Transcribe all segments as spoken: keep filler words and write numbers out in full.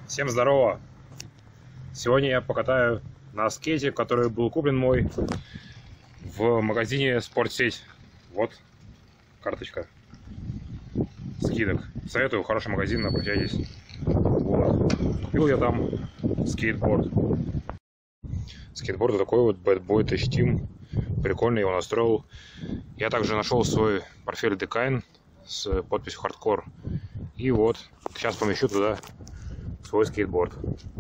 Всем здорово! Сегодня я покатаю на скейте, который был куплен мой в магазине Спортсеть. Вот карточка скидок. Советую, хороший магазин, обращайтесь. Вот. Купил я там скейтборд. Скейтборд такой вот Bad Boy Touch Team. Прикольный, его настроил. Я также нашел свой портфель Decine с подписью Hardcore. И вот, сейчас помещу туда свой скейтборд.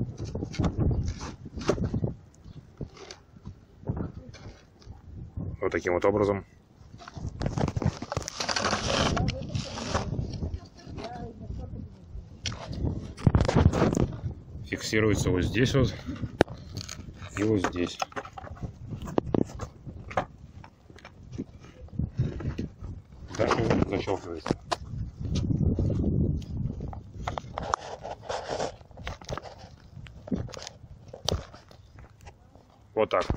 Вот таким вот образом. Фиксируется вот здесь вот и вот здесь. Дальше защелкивается. Вот так.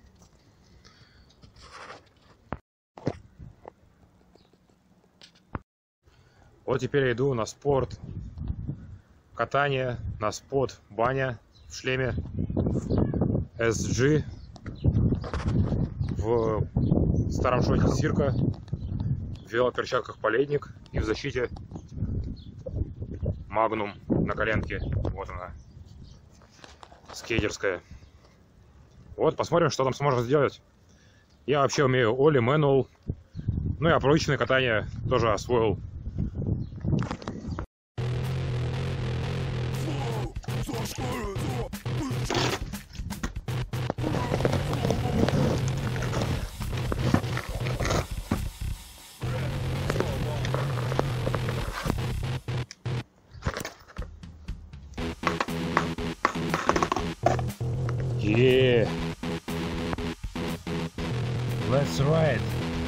Вот теперь я иду на спорт, катание, на спот, баня в шлеме эс джи, в старом шоте Сирка, в велоперчатках Поледник и в защите Магнум на коленке. Вот она, скейтерская. Вот, посмотрим, что там сможем сделать. Я вообще умею Олли, Мэнуэл. Ну и обычное катание тоже освоил. Yeah. Let's ride.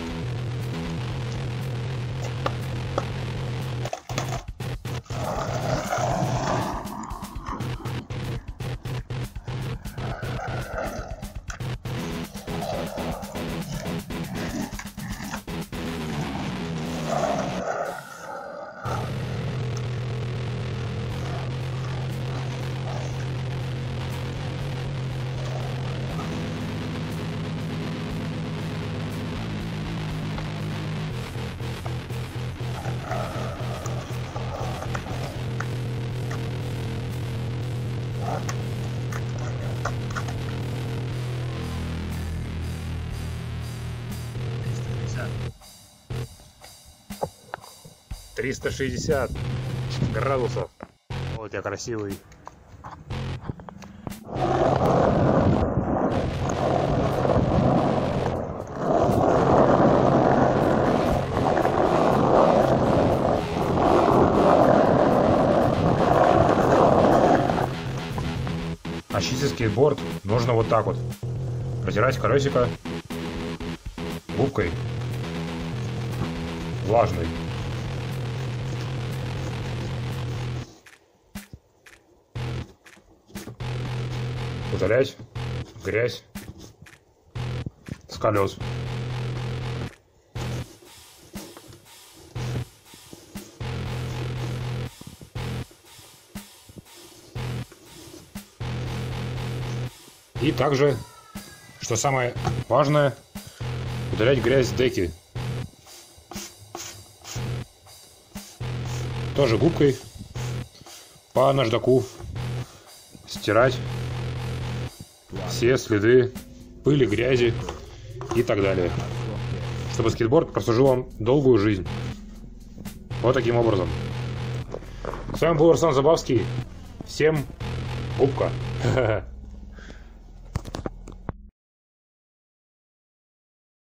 триста шестьдесят градусов. Вот я красивый. Очистить скейтборд нужно вот так вот. Протирать колесико губкой влажной. Удалять грязь с колес. И также, что самое важное, удалять грязь с деки. Тоже губкой по наждаку стирать все следы пыли, грязи и так далее, чтобы скейтборд прослужил вам долгую жизнь. Вот таким образом. С вами был Руслан Забавский. Всем губка.